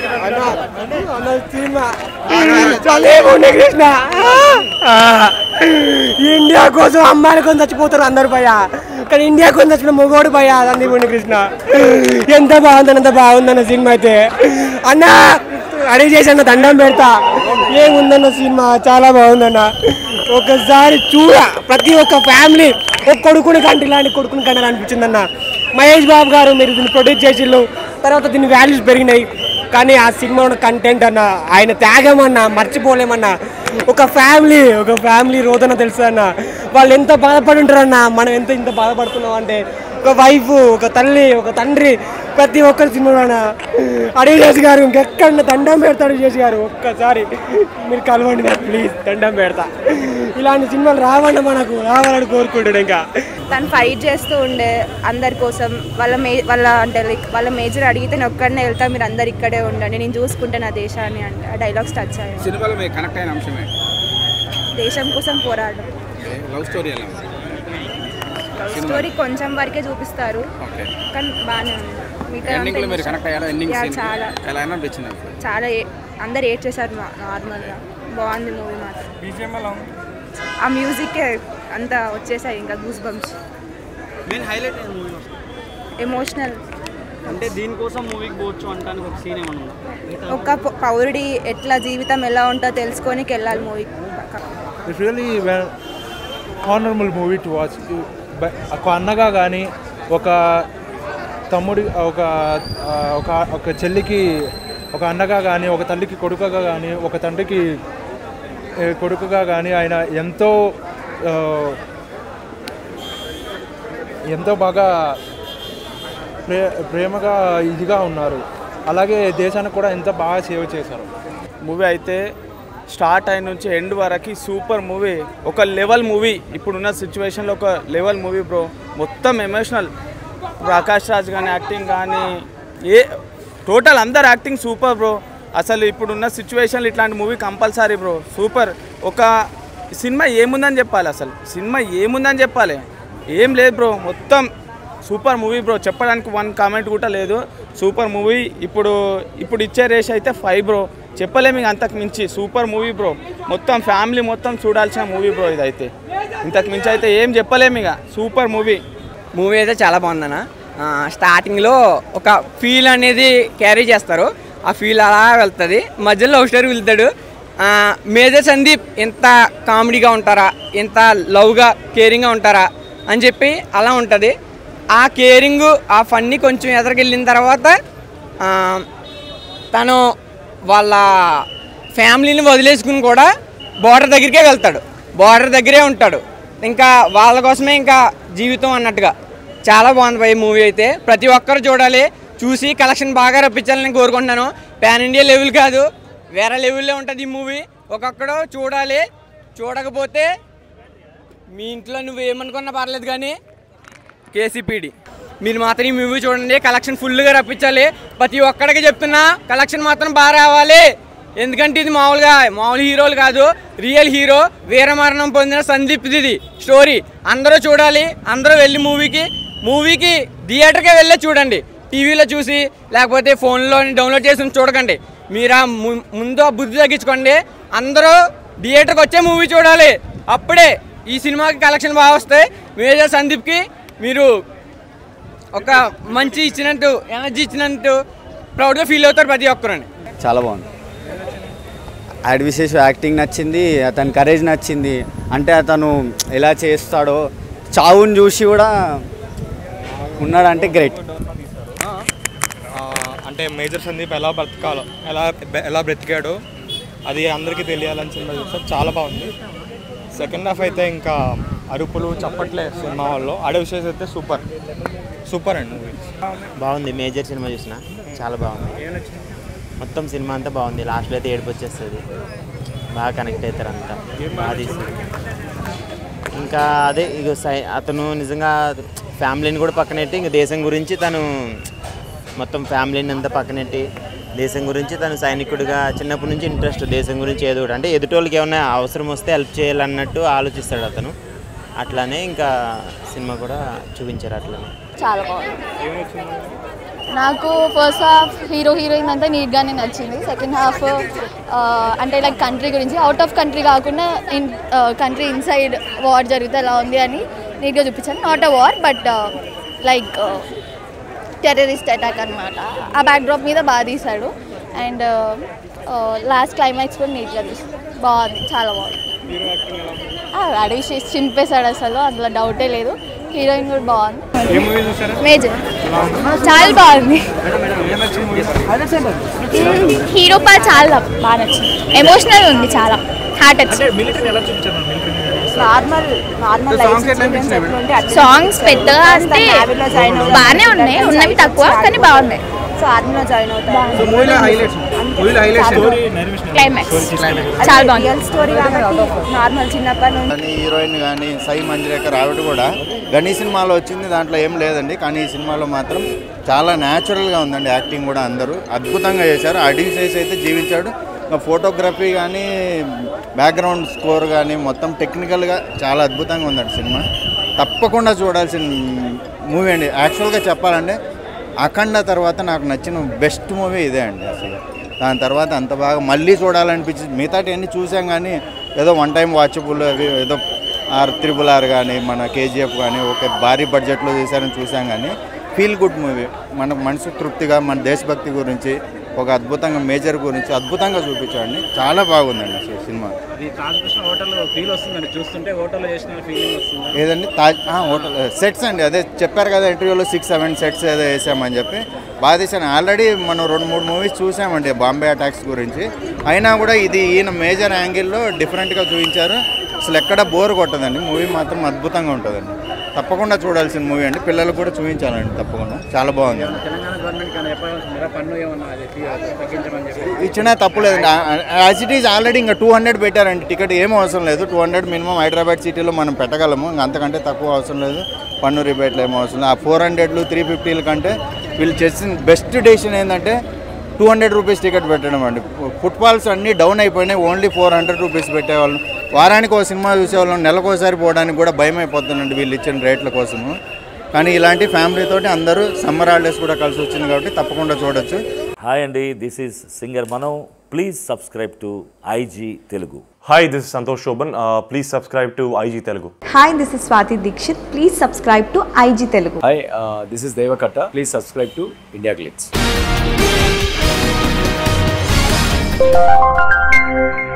Krishna India కోసం అమ్మాయిల కోసం చచ్చిపోతారు అందరు భయ, కానీ ఇండియా కోసం చచ్చిన మొగోడు భయ సందీప్ కృష్ణ. ఎంత బాగుందన్న సినిమా అయితే అన్న అడిగి చేసి అన్న దండం పెడతా. ఏముందన్న సినిమా చాలా బాగుందన్న, ఒకసారి చూడ ప్రతి ఒక్క ఫ్యామిలీ ఒక కొడుకుని కంటే ఇలాంటి కొడుకుని కంటే అనిపించింది అన్న. మహేష్ బాబు గారు మీరు దీన్ని ప్రొడ్యూస్ చేసిళ్ళు, తర్వాత దీని వాల్యూస్ పెరిగినాయి, కానీ ఆ సినిమా కంటెంట్ అన్న ఆయన త్యాగం అన్న మర్చిపోలేమన్నా. ఒక ఫ్యామిలీ రోదన తెలుసు అన్న, వాళ్ళు ఎంత బాధపడి ఉంటారన్న, మనం ఇంత బాధపడుతున్నాం అంటే. ఒక వైఫ్, ఒక తల్లి, ఒక తండ్రి, ప్రతి ఒక్కరి సినిమాలోన అడిగేసి గారు ఇంకెక్కడ దండం పెడతాడు. చేసి గారు ఒక్కసారి మీరు కలవండి నాకు ప్లీజ్, దండం పెడతా. ఇలాంటి సినిమాలు రావాలని కోరుకుంటాడు. ఇంకా తను ఫైట్ చేస్తూ ఉండే అందరి కోసం, వాళ్ళ మేజర్ అడిగితే నేను ఒక్కడనే వెళ్తా, మీరు అందరు ఇక్కడే ఉండండి, నేను చూసుకుంటే నా దేశాన్ని అంటే ఆ డైలాగ్స్ టచ్ అయ్యాయి. సినిమాలో మీకు కనెక్ట్ అయిన అంశమే దేశం కోసం పోరాడడం. లవ్ స్టోరీ ఎలా ఉంది? స్టోరీ కొంచెం వరకే చూపిస్తారు, కానీ బాగానే ఉంది. చాలా అందరు ఏడ్ చేశారు నార్మల్గా, బాగుంది మూవీ మాత్రం. ఆ మ్యూజిక్ అంతా వచ్చేసాయి, ఇంకా గూస్ బంప్స్. ఎమోషనల్ అంటే దీనికోసం మూవీకి పోవచ్చు అంటానికి ఒక సీన్ ఏమన్నా? ఒక పౌరుడి ఎట్లా జీవితం ఎలా ఉంటుందో తెలుసుకోనికి వెళ్ళాలి మూవీకి. It's really honourable movie to watch. ఒక అన్నగా కానీ, ఒక తమ్ముడి, ఒక చెల్లికి ఒక అన్నగా కానీ, ఒక తల్లికి కొడుకుగా కానీ, ఒక తండ్రికి కొడుకుగా కానీ ఆయన ఎంతో బాగా ప్రేమగా ఇదిగా ఉన్నారు. అలాగే దేశానికి కూడా ఎంత బాగా సేవ చేశారు. మూవీ అయితే స్టార్ట్ అయిన నుంచి ఎండ్ వరకు సూపర్ మూవీ, ఒక లెవెల్ మూవీ. ఇప్పుడున్న సిచ్యువేషన్లో ఒక లెవెల్ మూవీ బ్రో. మొత్తం ఎమోషనల్, ప్రకాష్ రాజ్ కానీ యాక్టింగ్ కానీ, టోటల్ అందరు యాక్టింగ్ సూపర్ బ్రో. అసలు ఇప్పుడున్న సిచ్యువేషన్లో ఇట్లాంటి మూవీ కంపల్సరీ బ్రో, సూపర్. ఒక సినిమా ఏముందని చెప్పాలి, అసలు సినిమా ఏముందని చెప్పాలి, ఏం లేదు బ్రో, మొత్తం సూపర్ మూవీ బ్రో. చెప్పడానికి వన్ కామెంట్ కూడా లేదు, సూపర్ మూవీ. ఇప్పుడు ఇచ్చే రేష్ అయితే 5 బ్రో, చెప్పలేము అంతకు మించి. సూపర్ మూవీ బ్రో, మొత్తం ఫ్యామిలీ మొత్తం చూడాల్సిన మూవీ బ్రో ఇదైతే. ఇంతకు మించి అయితే ఏం చెప్పలేము ఇక, సూపర్ మూవీ. మూవీ అయితే చాలా బాగుందన్న. స్టార్టింగ్లో ఒక ఫీల్ అనేది క్యారీ చేస్తారు, ఆ ఫీల్ అలా వెళ్తుంది, మధ్యలో లవ్ స్టోరీ వెళ్తాడు. మేజర్ సందీప్ ఎంత కామెడీగా ఉంటారా, ఎంత లవ్గా కేరింగ్గా ఉంటారా అని చెప్పి అలా ఉంటుంది. ఆ కేరింగు, ఆ ఫన్నీ కొంచెం ఎదరికెళ్ళిన తర్వాత తను వాళ్ళ ఫ్యామిలీని వదిలేసుకుని కూడా బార్డర్ దగ్గరికే వెళ్తాడు, బార్డర్ దగ్గరే ఉంటాడు, ఇంకా వాళ్ళ కోసమే ఇంకా జీవితం అన్నట్టుగా. చాలా బాగుంది భయ్ మూవీ అయితే, ప్రతి ఒక్కరు చూడాలి, చూసి కలెక్షన్ బాగా రప్పించాలని కోరుకుంటున్నాను. పాన్ ఇండియా లెవెల్ కాదు, వేరే లెవెల్లో ఉంటుంది ఈ మూవీ. ఒక్కొక్కడు చూడాలి, చూడకపోతే మీ ఇంట్లో నువ్వేమనుకున్నా పర్లేదు, కానీ కేసీపీడి మీరు మాత్రం ఈ మూవీ చూడండి, కలెక్షన్ ఫుల్గా రప్పించాలి. ప్రతి ఒక్కడికి చెప్తున్నా, కలెక్షన్ మాత్రం బాగా రావాలి. ఎందుకంటే ఇది మామూలు హీరోలు కాదు, రియల్ హీరో, వీరమరణం పొందిన సందీప్ ఇది స్టోరీ. అందరూ చూడాలి, అందరూ వెళ్ళి మూవీకి థియేటర్కే వెళ్ళే చూడండి. టీవీలో చూసి లేకపోతే ఫోన్లో డౌన్లోడ్ చేసి చూడకండి. మీరు ముందు ఆ బుద్ధి తగ్గించుకోండి, అందరూ థియేటర్కి వచ్చే మూవీ చూడాలి. అప్పుడే ఈ సినిమాకి కలెక్షన్ బాగా వస్తాయి. మేజర్ సందీప్కి మీరు ఒక మంచి ఇచ్చినట్టు, ఎనర్జీ ఇచ్చినట్టు ప్రౌడ్గా ఫీల్ అవుతారు ప్రతి ఒక్కరండి. చాలా బాగుంది. యాడ్ విశేష్ యాక్టింగ్ నచ్చింది, అతని కరేజ్ నచ్చింది. అంటే అతను ఎలా చేస్తాడో, చావుని చూసి కూడా ఉన్నాడంటే గ్రేట్. అంటే మేజర్ సందీప్ ఎలా బ్రతకాలో, ఎలా బ్రతికాడో అది అందరికీ తెలియాలని సినిమా చూస్తారు. చాలా బాగుంది. సెకండ్ హాఫ్ అయితే ఇంకా అరుపులు చప్పట్లే సినిమా వాళ్ళు. ఆడే విషయం అయితే సూపర్ అండి మూవీ. బాగుంది. మేజర్ సినిమా చూసిన చాలా బాగుంది. మొత్తం సినిమా అంతా బాగుంది. లాస్ట్లో అయితే ఏడుపు వచ్చేస్తుంది, బాగా కనెక్ట్ అవుతారు అంతా. అది ఇంకా అదే ఇక అతను నిజంగా ఫ్యామిలీని కూడా పక్కనెట్టి ఇంక దేశం గురించి తను మొత్తం ఫ్యామిలీని అంతా పక్కనెట్టి దేశం గురించి తను సైనికుడిగా చిన్నప్పటి నుంచి ఇంట్రెస్ట్, దేశం గురించి ఏదో ఒకటి అంటే ఎదుటోళ్ళకి ఏమైనా అవసరం వస్తే హెల్ప్ చేయాలన్నట్టు ఆలోచిస్తాడు అతను. అట్లానే ఇంకా సినిమా కూడా చూపించారు అట్లానే. చాలా బాగుంది. నాకు ఫస్ట్ హాఫ్ హీరోయిన్ అంతా నీట్గానే నచ్చింది. సెకండ్ హాఫ్ అంటే లైక్ కంట్రీ గురించి, అవుట్ ఆఫ్ కంట్రీ కాకుండా కంట్రీ ఇన్సైడ్ వార్ జరిగితే ఎలా ఉంది అని నీట్గా చూపించాను. Not a war but like terrorist attack అనమాట. ఆ బ్యాక్డ్రాప్ మీద బాగా తీశాడు. అండ్ లాస్ట్ క్లైమాక్స్ కూడా నీట్గా తీసాడు. బాగుంది, చాలా బాగుంది. అడవి చింపేశాడు అసలు, అందులో డౌటే లేదు. హీరోయిన్ కూడా బాగుంది. మేజర్ చాలా బాగుంది. హీరో పార్ట్ చాలా బాగా నచ్చింది. ఎమోషనల్ ఉంది, చాలా హార్ట్ వచ్చింది. సాంగ్స్ పెద్దగా అంటే బాగానే ఉన్నాయి, ఉన్నవి తక్కువ కానీ బాగున్నాయి. సో ఆర్మీలో జాయిన్ అవుతారు. క్లైమాక్స్ చాలా బాగుంది. స్టోరీ కాబట్టి నార్మల్ చిన్నప్పటి నుంచి హీరోయిన్ కానీ సాయి మంజరేకర్ ఆవిడ కూడా గనీ సినిమాలో వచ్చింది, దాంట్లో ఏం లేదండి. కానీ ఈ సినిమాలో మాత్రం చాలా న్యాచురల్గా ఉందండి. యాక్టింగ్ కూడా అందరూ అద్భుతంగా చేశారు. అడివిసేస్ అయితే జీవించాడు. ఫోటోగ్రఫీ కానీ బ్యాక్గ్రౌండ్ స్కోర్ కానీ మొత్తం టెక్నికల్గా చాలా అద్భుతంగా ఉందండి సినిమా. తప్పకుండా చూడాల్సిన మూవీ అండి. యాక్చువల్గా చెప్పాలంటే అఖండ తర్వాత నాకు నచ్చిన బెస్ట్ మూవీ ఇదే అండి. అసలు దాని తర్వాత అంత బాగా మళ్ళీ చూడాలనిపించింది. మిగతాటి అన్నీ చూసాం కానీ ఏదో వన్ టైం వాచబుల్, అవి ఏదో RRR కానీ మన KGF కానీ ఒక భారీ బడ్జెట్లో చేశారని చూసాం కానీ ఫీల్ గుడ్ మూవీ. మన మనసు తృప్తిగా మన దేశభక్తి గురించి, ఒక అద్భుతంగా మేజర్ గురించి అద్భుతంగా చూపించాడండి. చాలా బాగుందండి అసలు సినిమా. ఏదండి హోటల్ సెట్స్ అండి, అదే చెప్పారు కదా ఇంటర్వ్యూలో 6-7 సెట్స్ ఏదో వేసామని చెప్పి బాగా తీసాను. ఆల్రెడీ మనం 2-3 మూవీస్ చూసామండి బాంబే అటాక్స్ గురించి. అయినా కూడా ఇది ఈయన మేజర్ యాంగిల్లో డిఫరెంట్గా చూపించారు. అసలు ఎక్కడ బోర్ కొట్టదండి. మూవీ మాత్రం అద్భుతంగా ఉంటుందండి. తప్పకుండా చూడాల్సిన మూవీ అండి. పిల్లలకు కూడా చూపించాలండి తప్పకుండా. చాలా బాగుంది. ఇచ్చినా తప్పులేదండి. యాజ్ ఇట్ ఈజ్ ఆల్రెడీ ఇంకా 200 పెట్టారండి టికెట్. ఏం అవసరం లేదు. 200 మినిమం హైదరాబాద్ సిటీలో మనం పెట్టగలము. ఇంకా అంతకంటే తక్కువ అవసరం లేదు. పన్ను రిబేట్లు ఏమో అవసరం లేదు. ఆ 400లు 350ల కంటే వీళ్ళు చేసిన బెస్ట్ డెసిషన్ ఏంటంటే 200 రూపీస్ టికెట్ పెట్టడం అండి. ఫుట్ఫాల్స్ అన్నీ డౌన్ అయిపోయినాయి. ఓన్లీ 400 రూపీస్ పెట్టేవాళ్ళు. వారానికి ఒక సినిమా చూసేవాళ్ళం. నెలకోసారి పోవడానికి కూడా భయం అయిపోతుందండి వీళ్ళు ఇచ్చిన రేట్ల కోసము. కానీ ఇలాంటి ఫ్యామిలీతోటి అందరూ సమ్మర్ హాలిడేస్ కూడా కలిసి వచ్చింది కాబట్టి తప్పకుండా చూడొచ్చు. హాయ్ అండి, this is singer Mano. Please subscribe to IG Telugu. Hi, this is Santosh Shoban. Please subscribe to IG Telugu. Hi, this is Swati Dikshit. Please subscribe to IG Telugu. Hi, this is Devakatta. Please subscribe to India Glitz.